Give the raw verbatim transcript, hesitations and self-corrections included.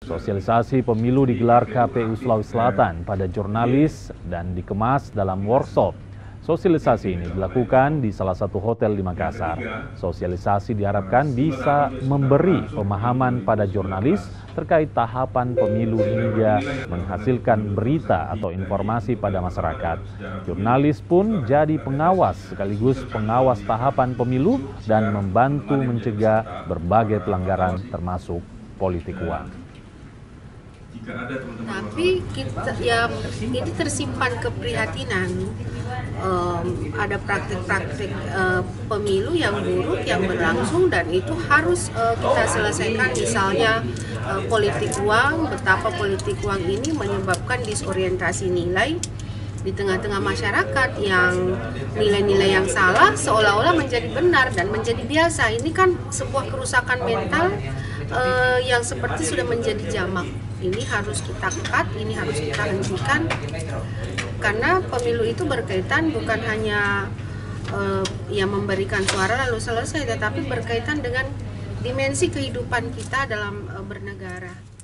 Sosialisasi pemilu digelar K P U Sulawesi Selatan pada jurnalis dan dikemas dalam workshop. Sosialisasi ini dilakukan di salah satu hotel di Makassar. Sosialisasi diharapkan bisa memberi pemahaman pada jurnalis terkait tahapan pemilu hingga menghasilkan berita atau informasi pada masyarakat. Jurnalis pun jadi pengawas sekaligus pengawas tahapan pemilu dan membantu mencegah berbagai pelanggaran termasuk politik uang. Tapi kita ya ini tersimpan keprihatinan, um, ada praktik-praktik uh, pemilu yang buruk yang berlangsung dan itu harus uh, kita selesaikan. Misalnya uh, politik uang, betapa politik uang ini menyebabkan disorientasi nilai di tengah-tengah masyarakat, yang nilai-nilai yang salah seolah-olah menjadi benar dan menjadi biasa. Ini kan sebuah kerusakan mental uh, yang seperti sudah menjadi jamak. Ini harus kita cut, ini harus kita hentikan, karena pemilu itu berkaitan bukan hanya uh, yang memberikan suara lalu selesai, tetapi berkaitan dengan dimensi kehidupan kita dalam uh, bernegara.